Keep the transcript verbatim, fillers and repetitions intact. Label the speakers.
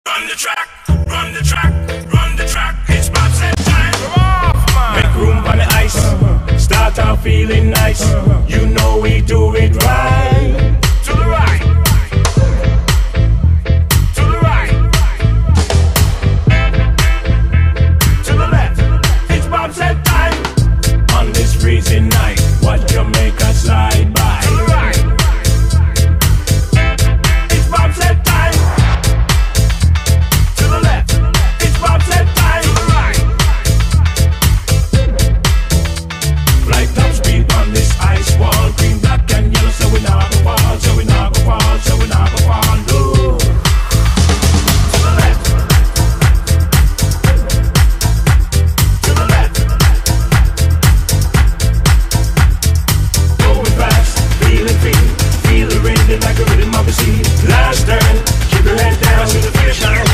Speaker 1: Run the track, run the track, run the track, it's bobsled time. Make room on the ice, start out feeling nice. You know we do it right. To the right, to the right, to the left, it's bobsled time. On this freezing night, watch Jamaica slide by. To the right, it's bobsled time. To the left, it's bobsled time. To the right, fly top speed on this ice wall. Green, black and yellow, so we not go fall, so we not go fall, so we not go fall. No. To the left, to the left, going fast, feeling free, feel the rhythm like a rhythm of the sea. Last turn, keep your head down to the finish line.